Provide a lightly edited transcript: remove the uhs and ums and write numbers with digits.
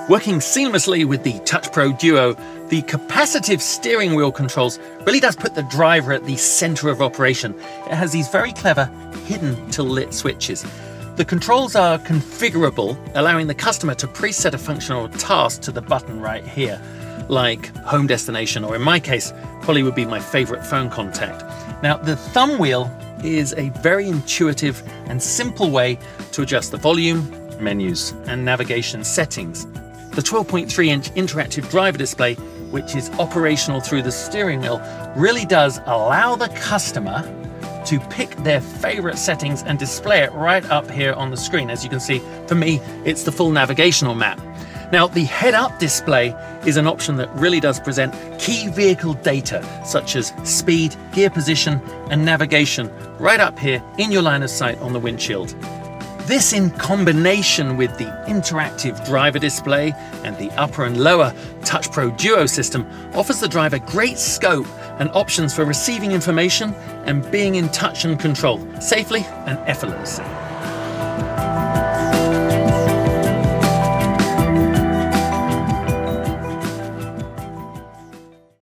Working seamlessly with the Touch Pro Duo, the capacitive steering wheel controls really does put the driver at the center of operation. It has these very clever hidden till lit switches. The controls are configurable, allowing the customer to preset a function or task to the button right here, like home destination, or in my case, probably would be my favorite phone contact. Now, the thumb wheel is a very intuitive and simple way to adjust the volume, menus, and navigation settings. The 12.3-inch interactive driver display, which is operational through the steering wheel, really does allow the customer to pick their favorite settings and display it right up here on the screen. As you can see, for me, it's the full navigational map. Now, the head-up display is an option that really does present key vehicle data, such as speed, gear position, and navigation, right up here in your line of sight on the windshield. This, in combination with the interactive driver display and the upper and lower Touch Pro Duo system, offers the driver great scope and options for receiving information and being in touch and control safely and effortlessly.